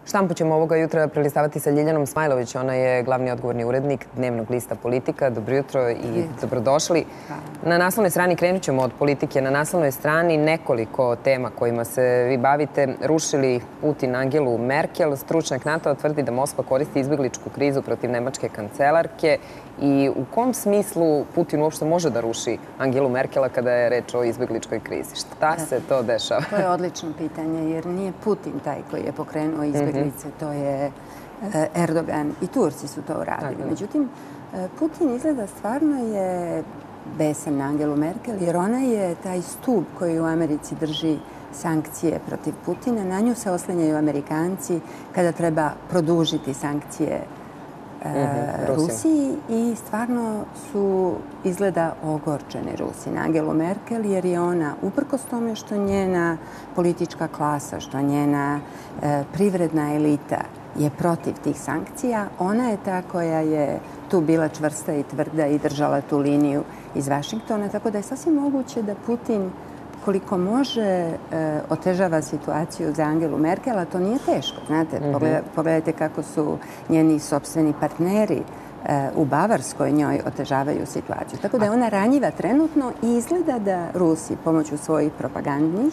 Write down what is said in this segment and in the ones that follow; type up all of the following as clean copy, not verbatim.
Štampu ćemo ovoga jutra prelistavati sa Ljiljanom Smajlović. Ona je glavni odgovorni urednik dnevnog lista Politika. Dobro jutro i dobrodošli. Na naslovnoj strani, krenut ćemo od politike, na naslovnoj strani nekoliko tema kojima se vi bavite. Rušili Putin Angelu Merkel. Stručnjak NATO tvrdi da Moskva koristi izbegličku krizu protiv nemačke kancelarke. I u kom smislu Putin uopšte može da ruši Angelu Merkela kada je reč o izbegličkoj krizi? Šta se to dešava? To je odlično pitanje, jer nije Putin taj koji je pokrenuo izbeglice, to je Erdogan i Turci su to uradili. Međutim, Putin izgleda stvarno je besan na Angelu Merkel, jer ona je taj stub koji u Americi drži sankcije protiv Putina. Na nju se oslanjaju Amerikanci kada treba produžiti sankcije Rusiji i stvarno su izgleda ogorčeni Rusi na Angelu Merkel, jer je ona, uprkos tome što njena politička klasa, što njena privredna elita je protiv tih sankcija, ona je ta koja je tu bila čvrsta i tvrda i držala tu liniju iz Vašingtona, tako da je sasvim moguće da Putin koliko može otežava situaciju za Angelu Merkel, a to nije teško. Znate, pogledajte kako su njeni sopstveni partneri u Bavarskoj njoj otežavaju situaciju. Tako da je ona ranjiva trenutno i izgleda da Rusi pomoću svojih propagandnih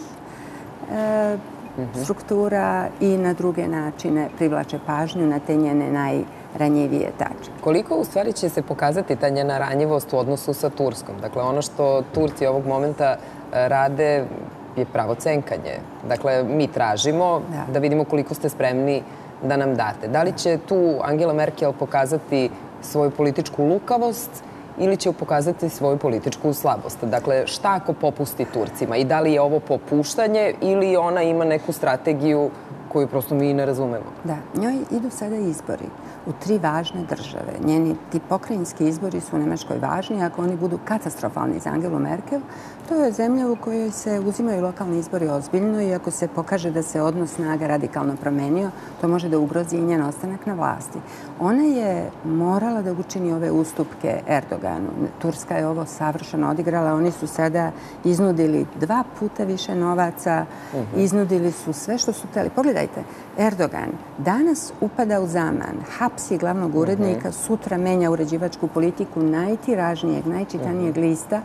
struktura i na druge načine privlače pažnju na te njene najranjivije tačke. Koliko u stvari će se pokazati ta njena ranjivost u odnosu sa Turskom? Dakle, ono što Turci ovog momenta rade je pravo cenkanje. Dakle, mi tražimo da vidimo koliko ste spremni da nam date. Da li će tu Angela Merkel pokazati svoju političku lukavost ili će pokazati svoju političku slabost? Dakle, šta ako popusti Turcima? I da li je ovo popuštanje ili ona ima neku strategiju koju prosto mi ne razumemo? Da, njoj idu sada izbori u 3 važne države. Njeni ti pokrajinski izbori su u Nemačkoj važni. Ako oni budu katastrofalni za Angelu Merkel, to je zemlja u kojoj se uzimaju lokalni izbori ozbiljno i ako se pokaže da se odnos snaga radikalno promenio, to može da ugrozi i njen ostanak na vlasti. Ona je morala da učini ove ustupke Erdoganu. Turska je ovo savršeno odigrala. Oni su sada iznudili 2 puta više novaca, iznudili su sve što su hteli. Pogledajte, Erdogan danas upada u zaman, hapsi glavnog urednika, sutra menja uređivačku politiku najtiražnijeg, najčitanijeg lista,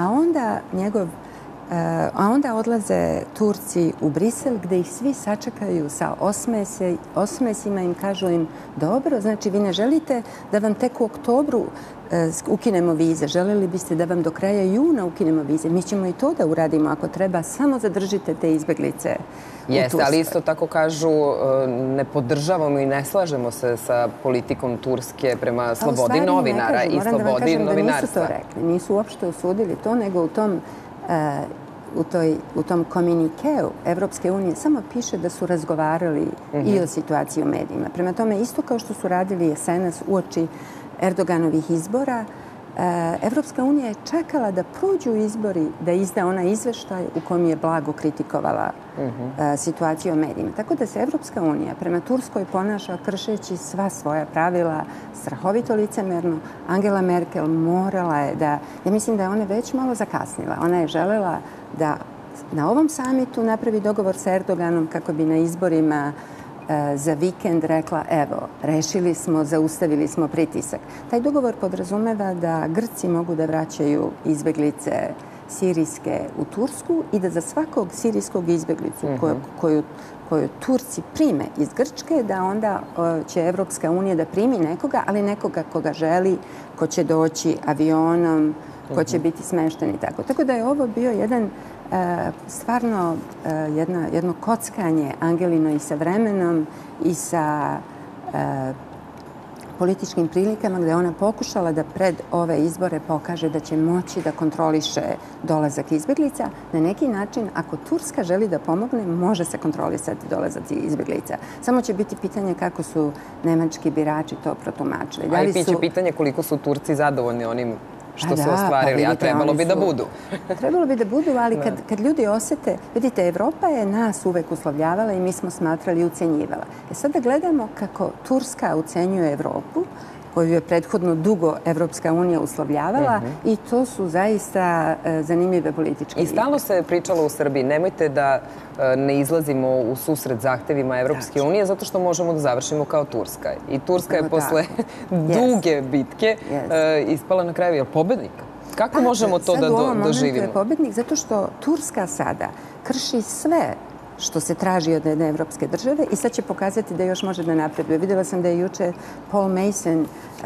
a onda odlaze Turci u Brisel gde ih svi sačekaju sa osmesima, im kažu im dobro, znači vi ne želite da vam tek u oktobru ukinemo vize, želeli biste da vam do kraja juna ukinemo vize. Mi ćemo i to da uradimo ako treba, samo zadržite te izbeglice u Turskoj. Jeste, ali isto tako kažu ne podržavamo i ne slažemo se sa politikom Turske prema slobodi novinara i slobodi novinarstva. Moram da vam kažem da nisu to rekli, nisu uopšte osudili to, nego u tom komunikeu Evropske unije samo piše da su razgovarali i o situaciji u medijima. Prema tome, isto kao što su radili jesenas uoči Erdoganovih izbora, Evropska unija je čekala da prođu izbori, da izda onaj izveštaj u kom je blago kritikovala situaciju u medijima. Tako da se Evropska unija prema Turskoj ponaša kršeći sva svoja pravila, strahovito licemerno. Angela Merkel morala je da, ja mislim da je ona već malo zakasnila. Ona je želela da na ovom samitu napravi dogovor sa Erdoganom kako bi na izborima za vikend rekla, evo, rešili smo, zaustavili smo pritisak. Taj dogovor podrazumeva da Grci mogu da vraćaju izbeglice sirijske u Tursku i da za svakog sirijskog izbeglicu koju Turci prime iz Grčke, da onda će Evropska unija da primi nekoga, ali nekoga koga želi, ko će doći avionom, ko će biti smešten i tako. Tako da je ovo bio jedan stvarno jedno kockanje Angelino i sa vremenom i sa političkim prilikama gde ona pokušala da pred ove izbore pokaže da će moći da kontroliše dolazak izbeglica. Na neki način, ako Turska želi da pomogne, može se kontrolisati dolazak izbeglica. Samo će biti pitanje kako su nemački birači to protumačili. A i biće pitanje koliko su Turci zadovoljni onim što su ostvarili, a trebalo bi da budu. Trebalo bi da budu, ali kad ljudi osete, vidite, Evropa je nas uvek uslovljavala i mi smo smatrali i ucenjivala. Sada gledamo kako Turska ucenjuje Evropu, koju je prethodno dugo Evropska unija uslovljavala i to su zaista zanimljive političke igre. I stalno se pričalo u Srbiji, nemojte da ne izlazimo u susret zahtevima Evropske unije zato što možemo da završimo kao Turska. I Turska je posle duge bitke ispala na kraju pobednika. Kako možemo to da doživimo? Sad u ovom momentu je pobednik zato što Turska sada krši sve što se traži od jedne evropske države i sad će pokazati da još može da napreduje. Vidjela sam da je juče Paul Mason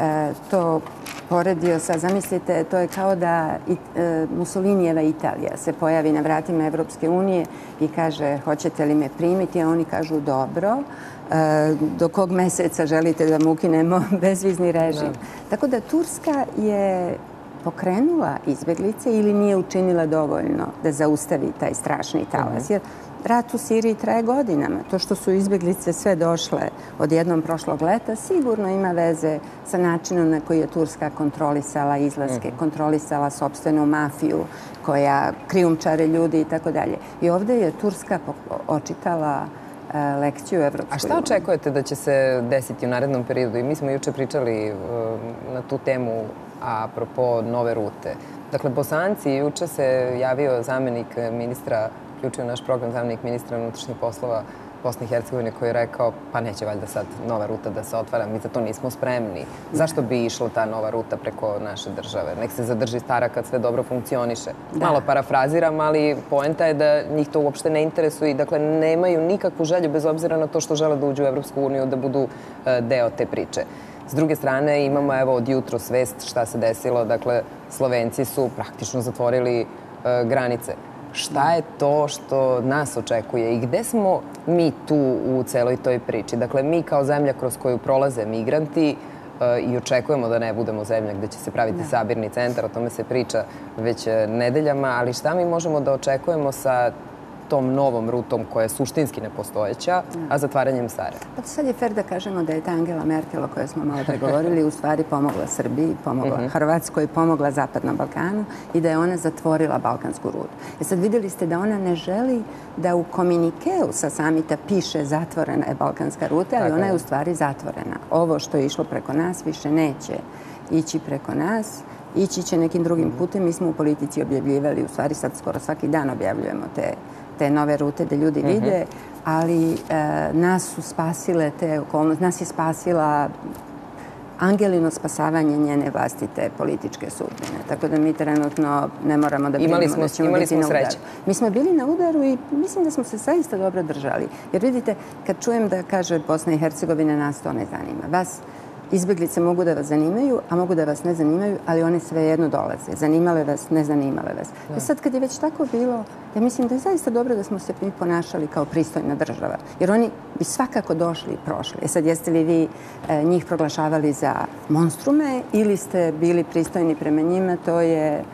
to poredio sa, zamislite, to je kao da Mussolinijeva Italija se pojavi na vratima Evropske unije i kaže hoćete li me primiti, a oni kažu dobro, do kog meseca želite da mu ukinemo bezvizni režim. Tako da Turska je pokrenula izbeglice ili nije učinila dovoljno da zaustavi taj strašni talas. Jer rat u Siriji traje godinama. To što su izbeglice sve došle odjednom prošlog leta sigurno ima veze sa načinom na koji je Turska kontrolisala izlaske, kontrolisala sopstvenu mafiju koja krijumčare ljudi i tako dalje. I ovdje je Turska očitala lekciju Evropskoj uniji. A šta očekujete da će se desiti u narednom periodu? I mi smo juče pričali na tu temu apropo nove rute. Dakle, Bosanci, juče se javio zamenik ministra, uključio naš program zamenik ministra unutrašnjih poslova Bosne i Hercegovine koji je rekao pa neće valjda sad nova ruta da se otvara, mi za to nismo spremni. Zašto bi išla ta nova ruta preko naše države? Nek se zadrži stara kad sve dobro funkcioniše. Malo parafraziram, ali poenta je da njih to uopšte ne interesuje i dakle nemaju nikakvu želju bez obzira na to što žele da uđu u Evropsku uniju da budu deo te priče. S druge strane imamo evo od jutro svest šta se desilo, dakle Slovenci su praktično zatvorili granice. Šta je to što nas očekuje i gde smo mi tu u celoj toj priči? Dakle, mi kao zemlja kroz koju prolaze migranti i očekujemo da ne budemo zemlja gde će se praviti sabirni centar, o tome se priča već nedeljama, ali šta mi možemo da očekujemo sa tom novom rutom koja je suštinski nepostojeća, a zatvaranjem stare? Pa sad je fair da kažemo da je ta Angela Merkel o kojoj smo malo pregovorili u stvari pomogla Srbiji, pomogla Hrvatskoj, pomogla Zapadnom Balkanu i da je ona zatvorila balkansku rutu. I sad vidjeli ste da ona ne želi da u komunikeu sa samita piše zatvorena je balkanska ruta, ali ona je u stvari zatvorena. Ovo što je išlo preko nas više neće ići preko nas, ići će nekim drugim putem. Mi smo u politici objavljivali, u stvari sad skoro svaki dan objavljujemo te nove rute da ljudi vide, ali nas su spasile te okolnosti, nas je spasila Angelino spasavanje njene vlastite političke sudbine. Tako da mi trenutno ne moramo da brinemo da ćemo biti na udaru. Mi smo bili na udaru i mislim da smo se zaista dobro držali. Jer vidite, kad čujem da kaže Bosna i Hercegovina, nas to ne zanima. Vas izbeglice mogu da vas zanimaju, a mogu da vas ne zanimaju, ali one svejedno dolaze. Zanimale vas, ne zanimale vas. I sad kad je već tako bilo, ja mislim da je zaista dobro da smo se mi ponašali kao pristojna država. Jer oni bi svakako došli i prošli. E sad, jeste li vi njih proglašavali za monstrume ili ste bili pristojni prema njima, to je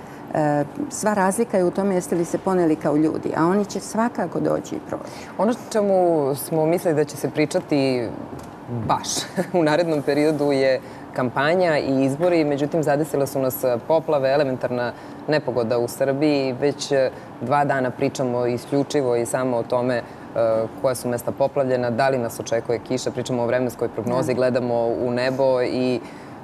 sva razlika je u tome jeste li se poneli kao ljudi, a oni će svakako doći i proći. Ono čemu smo mislili da će se pričati baš u narednom periodu je kampanja i izbori, međutim zadesile su nas poplave, elementarna nepogoda u Srbiji. Već 2 dana pričamo isključivo i samo o tome koja su mesta poplavljena, da li nas očekuje kiša, pričamo o vremenskoj prognozi, gledamo u nebo i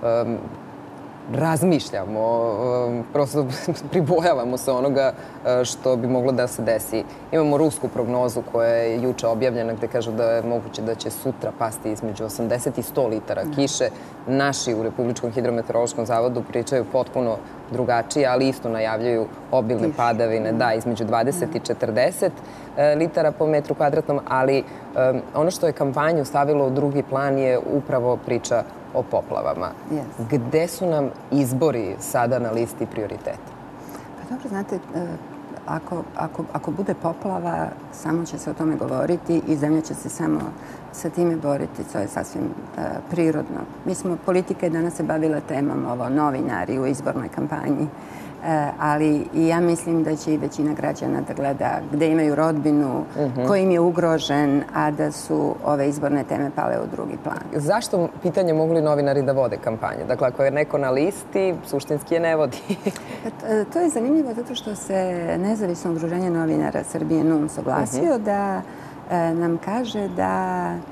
razmišljamo, prosto pribojavamo se onoga što bi moglo da se desi. Imamo rusku prognozu koja je juče objavljena gde kažu da je moguće da će sutra pasti između 80 i 100 litara kiše. Naši u Republičkom hidrometeorološkom zavodu pričaju potpuno drugačije, ali isto najavljaju obilne padavine, da, između 20 i 40 litara po metru kvadratnom, ali ono što je kampanju stavilo u drugi plan je upravo priča o poplavama. Gde su nam izbori sada na listi prioriteta? Pa dobro, znate, ako bude poplava, samo će se o tome govoriti i zemlja će se samo sa time boriti. To je sasvim prirodno. Politika je danas se bavila temom ovo, novinari u izbornoj kampanji, ali i ja mislim da će i većina građana da gleda gde imaju rodbinu, ko im je ugrožen, a da su ove izborne teme pale u drugi plan. Zašto, pitanje, mogu li novinari da vode kampanju? Dakle, ako je neko na listi, suštinski je ne vodi. To je zanimljivo zato što se Nezavisno udruženje novinara Srbije NUM oglasio da nam kaže da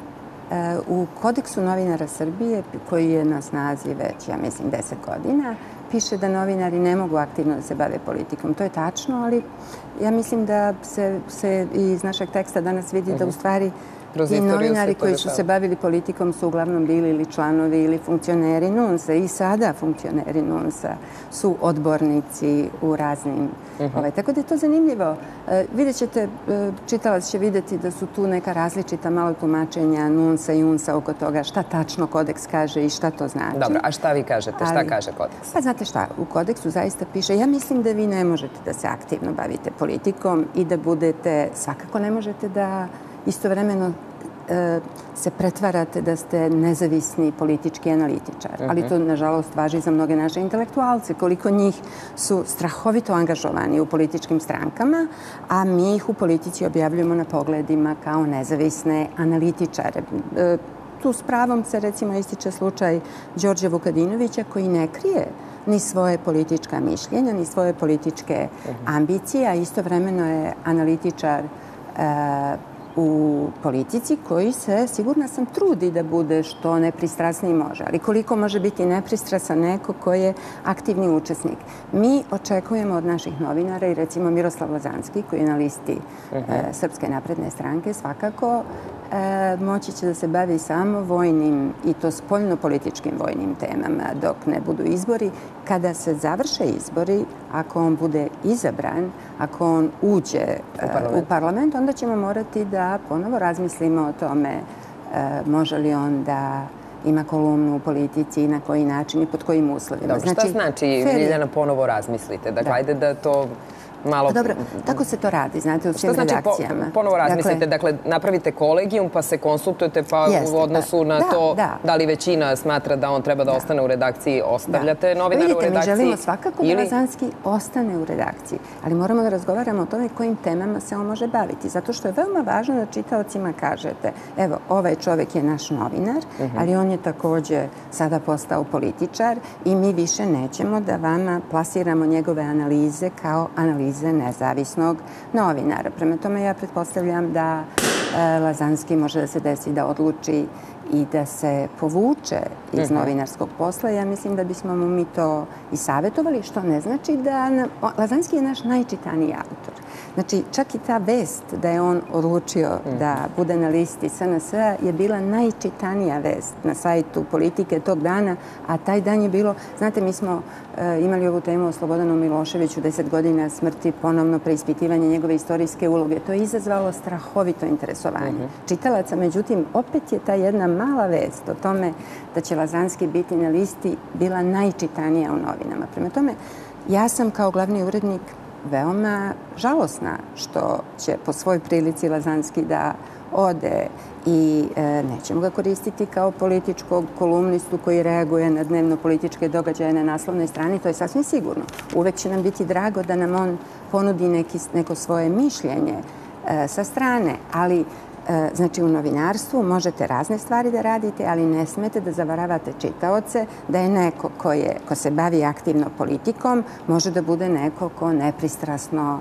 U kodeksu novinara Srbije, koji je na snazi već, ja mislim, 10 godina, piše da novinari ne mogu aktivno da se bave politikom. To je tačno, ali ja mislim da se iz našeg teksta danas vidi da u stvari ti novinari koji su se bavili politikom su uglavnom bili ili članovi ili funkcioneri NUNS-a i sada funkcioneri NUNS-a su odbornici u raznim... Tako da je to zanimljivo. Vidjet ćete, čitalac će vidjeti da su tu neka različita malo tumačenja NUNS-a i UNS-a oko toga šta tačno kodeks kaže i šta to znači. Dobro, a šta vi kažete? Šta kaže kodeks? Pa znate šta, u kodeksu zaista piše, ja mislim da vi ne možete da se aktivno bavite politikom i da budete, svakako ne možete da istovremeno se pretvarate da ste nezavisni politički analitičar. Ali to, nažalost, važi za mnoge naše intelektualce. Koliko njih su strahovito angažovani u političkim strankama, a mi ih u politici objavljujemo na pogledima kao nezavisne analitičare. Tu s pravom se, recimo, ističe slučaj Đorđa Vukadinovića, koji ne krije ni svoje politička mišljenja, ni svoje političke ambicije, a istovremeno je analitičar u politici koji se, sigurna sam, trudi da bude što nepristrasniji može. Ali koliko može biti nepristrasan neko ko je aktivni učesnik? Mi očekujemo od naših novinara i recimo Miroslav Lazanski, koji je na listi Srpske napredne stranke, svakako moći će da se bavi samo vojnim i to spoljno-političkim vojnim temama dok ne budu izbori. Kada se završe izbori, ako on bude izabran, ako on uđe u parlament, onda ćemo morati da ponovo razmislimo o tome može li on da ima kolumnu u politici i na koji način i pod kojim uslovima. Dobro, šta znači, Ljiljana, ponovo razmislite? Dakle, ajde da to malo... Dobro, tako se to radi, znate, u svim redakcijama. Šta znači ponovo razmislite? Dakle, napravite kolegijum pa se konsultujete pa u odnosu na to da li većina smatra da on treba da ostane u redakciji, ostavljate novinara u redakciji? Vidite, mi želimo svakako da Lazanski ostane u redakciji, ali moramo da razgovaramo o tome kojim temama se on može baviti. Zato što je veoma važno da čitaocima kažete, evo, ovaj čovek je naš novinar, ali on je takođe sada postao političar i mi više nećemo da vama plasiramo njegove analize kao analize nezavisnog novinara. Prema tome, ja pretpostavljam da Lazanski može da se desi da odluči i da se povuče iz novinarskog posla. Ja mislim da bismo mu mi to i savjetovali, što ne znači da... Lazanski je naš najčitaniji autor. Znači, čak i ta vest da je on odlučio da bude na listi SNS-a je bila najčitanija vest na sajtu Politike tog dana, a taj dan je bilo... Znate, mi smo imali ovu temu o Slobodanu Miloševiću, 10 godina smrti, ponovno preispitivanje njegove istorijske uloge. To je izazvalo strahovito interesovanje čitalaca. Međutim, opet je ta jedna mala vest o tome da će Lazanski biti na listi bila najčitanija u novinama. Prema tome, ja sam kao glavni urednik veoma žalosna što će po svoj prilici Lazanski da ode i nećemo ga koristiti kao političkog kolumnistu koji reaguje na dnevno-političke događaje na naslovnoj strani. To je sasvim sigurno. Uvek će nam biti drago da nam on ponudi neko svoje mišljenje sa strane, ali znači, u novinarstvu možete razne stvari da radite, ali ne smete da zavaravate čitaoce da je neko ko se bavi aktivno politikom, može da bude neko ko nepristrasno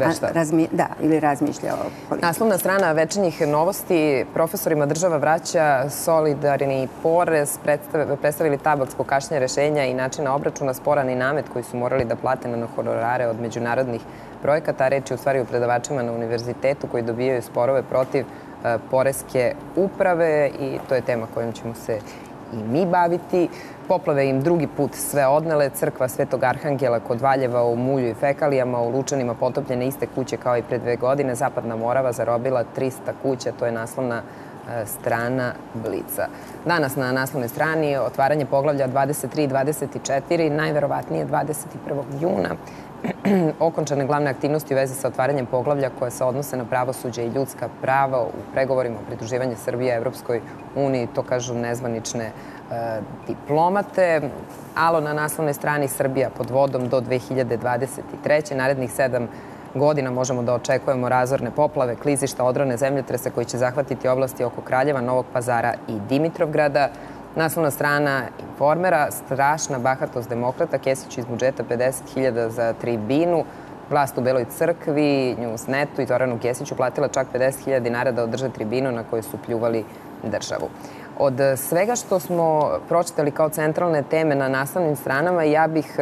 ili razmišlja o politici. Naslovna strana Večernjih novosti: profesorima država vraća solidarni porez, predstavili tabak zbog kašnjenja rešenja i načina obračuna, sporan i namet koji su morali da plate na honorare od međunarodnih projekata. Reč je u stvari o predavačima na univerzitetu koji dobijaju sporove protiv poreske uprave i to je tema kojom ćemo se i mi baviti. Poplave im drugi put sve odnele. Crkva Svetog Arhangela kod Valjeva u mulju i fekalijama, u Lučanima potopljene iste kuće kao i pre 2 godine. Zapadna Morava zarobila 300 kuća, to je naslovna strana Blica. Danas na naslovnoj strani otvaranje poglavlja 23 i 24, najverovatnije 21. juna. Okončane glavne aktivnosti u vezi sa otvaranjem poglavlja koje se odnose na pravosuđe i ljudska prava u pregovorima o pridruživanju Srbije Evropskoj uniji, to kažu nezvanične diplomate. Alo na naslovnoj strani: Srbija pod vodom do 2023. Narednih 7 godina možemo da očekujemo razorne poplave, klizišta, odrone zemljotrese koji će zahvatiti oblasti oko Kraljeva, Novog Pazara i Dimitrovgrada. Naslovna strana Informera: strašna bahatost demokrata, Kesić iz budžeta 50.000 za tribinu. Vlast u Beloj crkvi, Newsnetu i Zoranu Kesiću platila čak 50.000 dinara da održe tribinu na kojoj su pljuvali državu. Od svega što smo pročitali kao centralne teme na naslovnim stranama, ja bih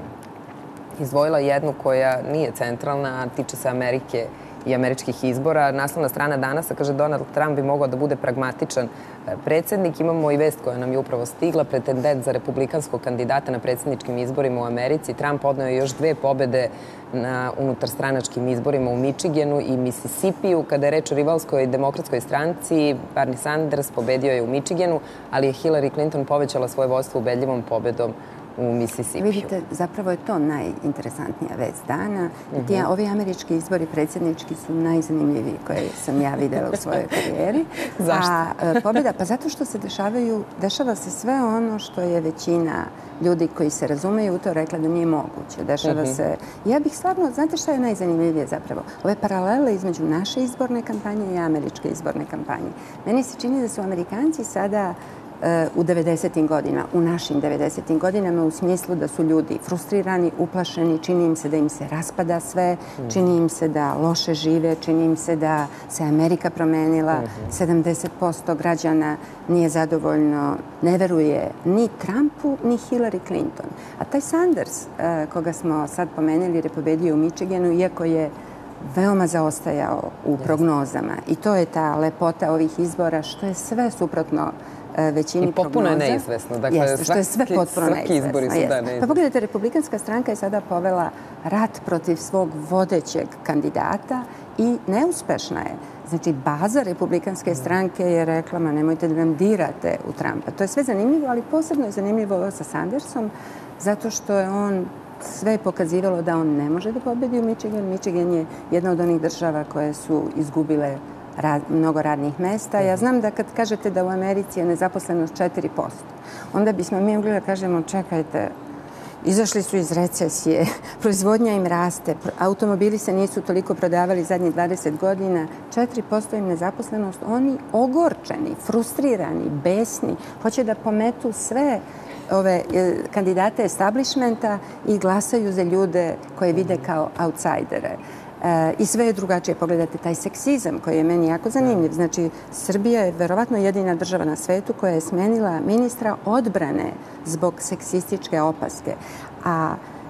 izdvojila jednu koja nije centralna, a tiče se Amerike i američkih izbora. Naslovna strana Danasa kaže Donald Trump bi mogao da bude pragmatičan predsjednik. Imamo i vest koja nam je upravo stigla. Pretendent za republikanskog kandidata na predsjedničkim izborima u Americi. Trump odneo još 2 pobede na unutarstranačkim izborima u Michiganu i Mississippiju. Kada je reč o rivalskoj demokratskoj stranci, Bernie Sanders pobedio je u Michiganu, ali je Hillary Clinton povećala svoje vodstvo ubedljivom pobedom u Mississippiju. Vidite, zapravo je to najinteresantnija vest dana. Ovi američki izbori predsjednički su najzanimljiviji koje sam ja videla u svojoj karijeri. Zašto? Pobjeda, pa zato što se dešava se sve ono što je većina ljudi koji se razumeju u to rekla da nije moguće. Dešava se... Ja bih stvarno, znate šta je najzanimljivije zapravo? Ove paralele između naše izborne kampanje i američke izborne kampanje. Meni se čini da su Amerikanci sada u 90. godinama, u našim 90. godinama u smislu da su ljudi frustrirani, uplašeni, čini im se da im se raspada sve, čini im se da loše žive, čini im se da se Amerika promenila, 70% građana nije zadovoljno, ne veruje ni Trumpu, ni Hillary Clinton. A taj Sanders, koga smo sad pomenuli, je pobedio u Michiganu, iako je veoma zaostajao u prognozama. I to je ta lepota ovih izbora, što je sve suprotno većini prognoza. I potpuno je neizvesno. Jeste, što je sve potpuno neizvesno. Izbori su neizvesni. Pa pogledajte, Republikanska stranka je sada povela rat protiv svog vodećeg kandidata i neuspešna je. Znači, baza Republikanske stranke je rekla, ma nemojte da nam dirate u Trumpa. To je sve zanimljivo, ali posebno je zanimljivo ovo sa Sandersom, zato što je on sve pokazivalo da on ne može da pobedi u Michiganu. Michigan je jedna od onih država koje su izgubile mnogo radnih mesta. Ja znam da kad kažete da u Americi je nezaposlenost 4%, onda bismo mi mogli da kažemo čekajte, izašli su iz recesije, proizvodnja im raste, automobili se nisu toliko prodavali zadnjih 20 godina, 4% im nezaposlenost, oni ogorčeni, frustrirani, besni, hoće da pometu sve ove kandidate establishmenta i glasaju za ljude koje vide kao outsidere. I sve je drugačije. Pogledajte taj seksizam koji je meni jako zanimljiv. Znači, Srbija je verovatno jedina država na svetu koja je smenila ministra odbrane zbog seksističke opaske. A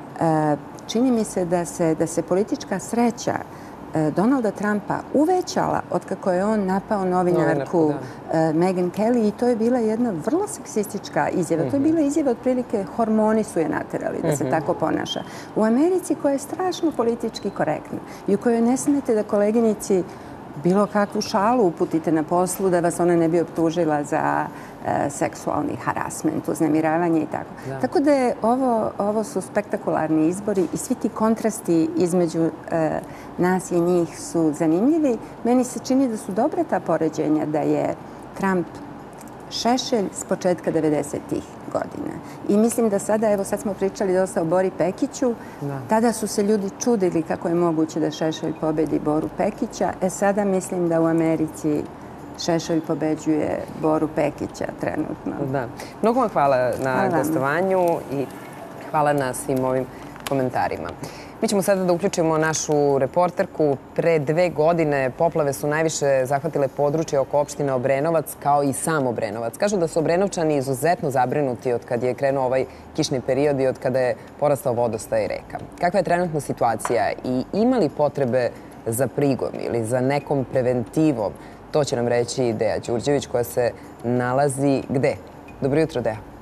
čini mi se da se politička sreća Donalda Trumpa uvećala od kako je on napao novinarku Megyn Kelly i to je bila jedna vrlo seksistička izjava. To je bila izjava otprilike hormoni su je naterali da se tako ponaša. U Americi koja je strašno politički korektna i u kojoj ne smete da koleginici bilo kakvu šalu uputite na poslu da vas ona ne bi optužila za seksualni harasment, uznemiravanje i tako. Tako da je ovo su spektakularni izbori i svi ti kontrasti između nas i njih su zanimljivi. Meni se čini da su dobre ta poređenja da je Trump Šešelj s početka 90-ih godina. I mislim da sada, evo sad smo pričali dosta o Bori Pekiću, tada su se ljudi čudili kako je moguće da Šešelj pobedi Boru Pekića. Sada mislim da u Americi Šešelj pobeđuje Boru Pekića trenutno. Da. Mnogo vam hvala na gostovanju i hvala na svim ovim komentarima. Mi ćemo sada da uključimo našu reporterku. Pre 2 godine poplave su najviše zahvatile područje oko opštine Obrenovac, kao i sam Obrenovac. Kažu da su Obrenovčani izuzetno zabrinuti od kad je krenuo ovaj kišni period i od kada je porastao vodostaj reka. Kakva je trenutna situacija i ima li potrebe za prigom ili za nekom preventivom? To će nam reći Deja Đurđević koja se nalazi gde? Dobro jutro, Deja.